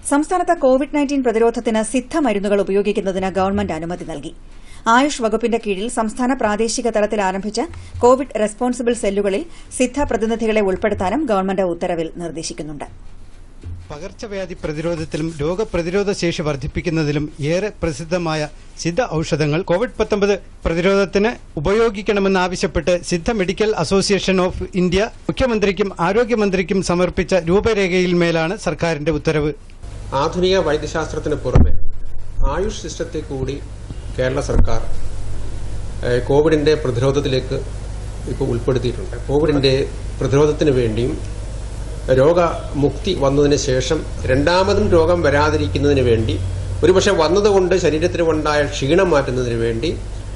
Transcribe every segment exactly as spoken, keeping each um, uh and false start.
സംസ്ഥാനത്ത് Covid nineteen പ്രതിരോധത്തിന് സിദ്ധ മരുന്നുകൾ ഉപയോഗിക്കുന്നതിന് ഗവൺമെന്റ് അനുമതി നൽകി. ആയുഷ് വകുപ്പിന്റെ കീഴിൽ സംസ്ഥാന പ്രാദേശിക തലത്തിൽ ആരംഭിച്ച കോവിഡ് റെസ്പോൺസിബിൾ സെല്ലുകളിൽ സിദ്ധ പ്രതിനിധികളെ ഉൾപ്പെടുത്താനും ഗവൺമെന്റ് ഉത്തരവിൽ നിർദ്ദേശിക്കുന്നുണ്ട്. പകർച്ചവ്യാധി പ്രതിരോധത്തിലും രോഗപ്രതിരോധ ശേഷി വർദ്ധിപ്പിക്കുന്നതിലും ഏറെ പ്രസിദ്ധമായ സിദ്ധ ഔഷധങ്ങൾ കോവിഡ് പത്തൊമ്പത് പ്രതിരോധത്തിന് ഉപയോഗിക്കണമെന്നാവശ്യപ്പെട്ട് Siddha medical association of India മുഖ്യമന്ത്രിക്കും ആരോഗ്യമന്ത്രിക്കും സമർപ്പിച്ച രൂപരേഖയിൽ മേലാണ് സർക്കാരിന്റെ ഉത്തരവ്. ആധുനിക വൈദ്യശാസ്ത്രത്തിന് പുറമെ ആയുഷ് സിസ്റ്റത്തെ കൂടി കേരള സർക്കാർ കോവിഡിന്റെ പ്രതിരോധത്തിലേക്ക് ഇപ്പോൾ ഉൾപ്പെടുത്തിയിട്ടുണ്ട്. കോവിഡിന്റെ പ്രതിരോധത്തിന് വേണ്ടിയും രോഗമുക്തി വന്നതിന് ശേഷം രണ്ടാമതും രോഗം വരാതിരിക്കുന്നതിന് വേണ്ടി, ഒരുപക്ഷെ വന്നതുകൊണ്ട് ശരീരത്തിനുണ്ടായ ക്ഷീണം മാറ്റുന്നതിന് വേണ്ടി,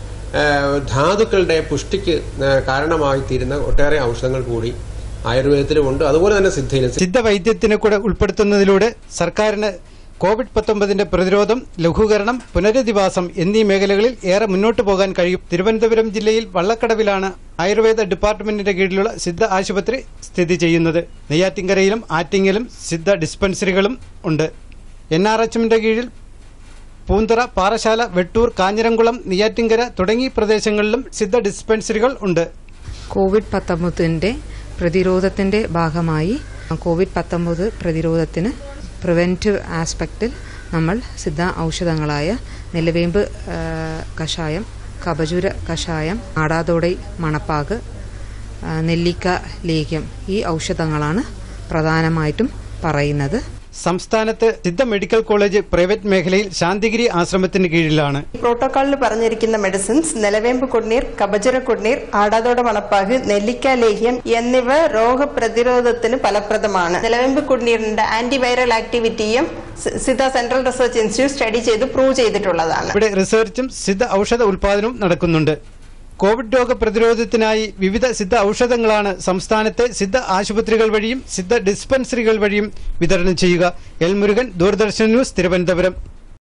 ധാതുക്കളുടെ പുഷ്ടിക്ക് കാരണമായി തീരുന്ന ഒട്ടേറെ ഔഷധങ്ങൾ കൂടി ആയുർവേദത്തിലുമുണ്ട്. അതുപോലെ തന്നെ സിദ്ധയിലും സിദ്ധ വൈദ്യത്തിനെ കൂടെ ഉൾപ്പെടുത്തുന്നതിലൂടെ സർക്കാരിന് കോവിഡ് പത്തൊമ്പതിന്റെ പ്രതിരോധം, ലഘൂകരണം, പുനരധിവാസം എന്നീ മേഖലകളിൽ ഏറെ മുന്നോട്ട് പോകാൻ കഴിയും. തിരുവനന്തപുരം ജില്ലയിൽ വള്ളക്കടവിലാണ് ആയുർവേദ ഡിപ്പാർട്ട്മെന്റിന്റെ കീഴിലുള്ള സിദ്ധ ആശുപത്രി സ്ഥിതി ചെയ്യുന്നത്. നെയ്യാറ്റിൻകരയിലും ആറ്റിങ്ങലും സിദ്ധ ഡിസ്പെൻസറികളും ഉണ്ട്. എൻ ആർ എച്ചിന്റെ കീഴിൽ പൂന്തറ, പാറശാല, വെട്ടൂർ, കാഞ്ഞിരംകുളം, നെയ്യാറ്റിൻകര തുടങ്ങിയ പ്രദേശങ്ങളിലും സിദ്ധ ഡിസ്പെൻസറികൾ ഉണ്ട്. കോവിഡ് പത്തൊമ്പതിന്റെ പ്രതിരോധത്തിന്റെ ഭാഗമായി കോവിഡ് പത്തൊമ്പത് പ്രതിരോധത്തിന് പ്രിവെന്റീവ് ആസ്പെക്റ്റിൽ നമ്മൾ സിദ്ധ ഔഷധങ്ങളായ നിലവേമ്പ് കഷായം, കപചുര കഷായം, ആടാതോടൈ മണപ്പാക്ക്, നെല്ലിക്ക ലേഹ്യം ഈ ഔഷധങ്ങളാണ് പ്രധാനമായിട്ടും പറയുന്നത്. സംസ്ഥാനത്ത് സിദ്ധ മെഡിക്കൽ കോളേജ് പ്രൈവറ്റ് മേഖലയിൽ ശാന്തിഗിരി ആശ്രമത്തിന് കീഴിലാണ്. പ്രോട്ടോകോളിൽ പറഞ്ഞിരിക്കുന്ന മെഡിസിൻസ് നിലവേമ്പ് കുടിനീർ, കപചുര കുടിനീർ, ആടാതോട മണപ്പാക്ക്, നെല്ലിക്ക ലേഹ്യം എന്നിവ രോഗപ്രതിരോധത്തിന് ഫലപ്രദമാണ്. നിലവേമ്പ് കുടിനീരിന്റെ ആന്റിവൈറൽ ആക്ടിവിറ്റിയും Siddha central research institute study ചെയ്ത് പ്രൂവ് ചെയ്തിട്ടുള്ളതാണ്. ഇവിടെ റിസർച്ചും സിദ്ധ ഔഷധ ഉൽപാദനവും നടക്കുന്നുണ്ട്. കോവിഡ് രോഗ പ്രതിരോധത്തിനായി വിവിധ സിദ്ധ ഔഷധങ്ങളാണ് സംസ്ഥാനത്തെ സിദ്ധ ആശുപത്രികൾ വഴിയും സിദ്ധ ഡിസ്പെൻസറികൾ വഴിയും വിതരണം ചെയ്യുക. L Murugan, Doordarshan news, Thiruvananthapuram.